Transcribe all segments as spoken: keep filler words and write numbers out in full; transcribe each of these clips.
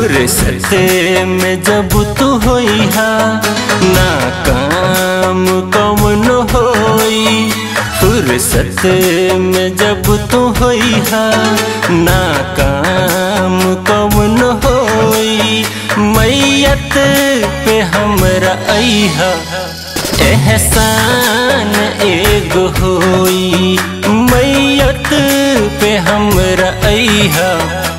फुर्सत में जब तू होइहा ना काम कौन होई। फुर्सत में जब तू होइहा ना काम कौन होई। मैयत पे हमरा अइहा एहसान एगो होई। मैयत पे हमरा अइहा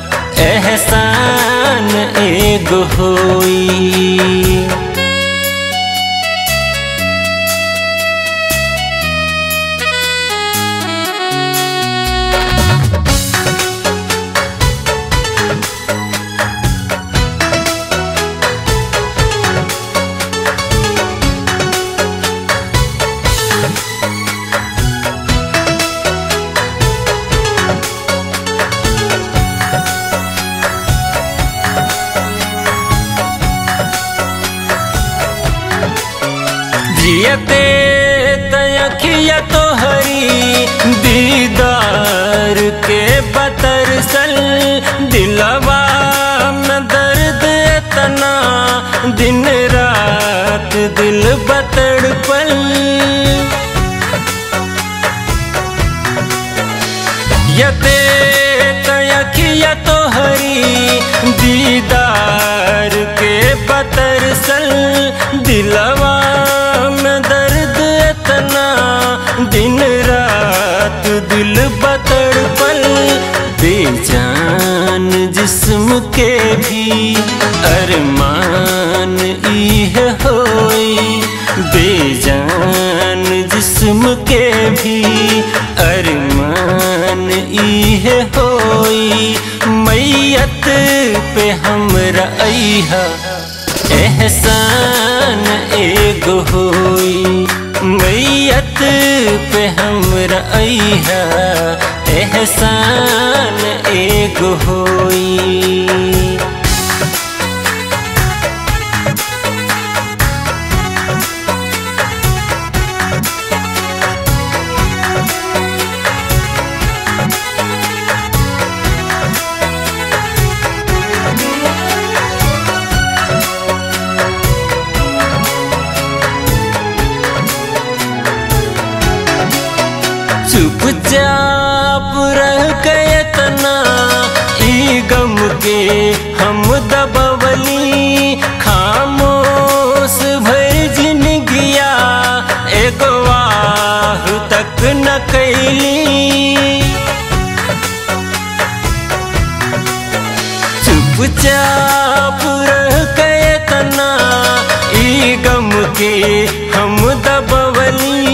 एहसान एगो होई। जियते तयखिया तो हरी दीदार के बतरसल। दिलवा में दर्द इतना दिन रात दिल बतड़पल। यते तयखिया तो हरी दीदार के बतरसल। दिलवा दिन रात दिल बतड़पल। बेजान जिस्म के भी अरमान इह होई। बेजान जिस्म के भी अरमान इह होई। मैयत पे हमरा अइहा एहसान एगो होई। मैयत पे हमरा अइहा एहसान एगो होई। चुपचाप रह गए तना ई गम के हम दबवली। खामोश भर जिनगिया एगो आह तक न कैली। चुपचाप रह गए तना ई गम के हम दबवली।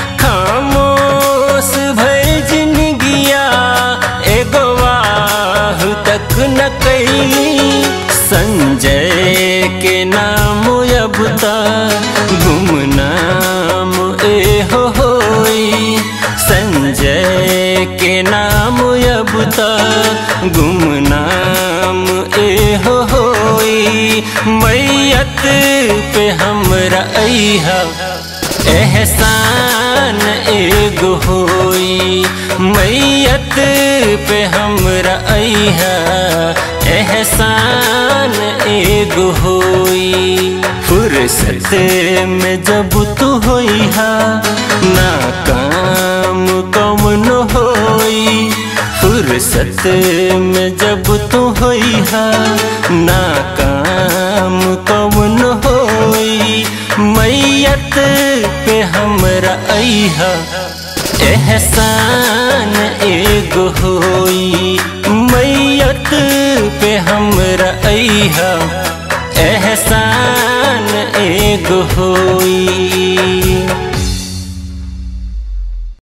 न कैली संजय के नाम अब तक गुमनाम एहो होई। संजय के नाम अब तक गुमनाम एहो होई। मैयत पे हमरा अइहा एहसान एगो होई। मैयत पे हमरा अइहा एहसान एगो होई। फुर्सत में जब तू होइहा ना काम कौन होई। फुर्सत में जब तू होइहा ना काम कौन होई। मैयत पे हमरा अइहा एहसान एगो होई। मैयत पे हमरा अइहा एहसान एगो होई।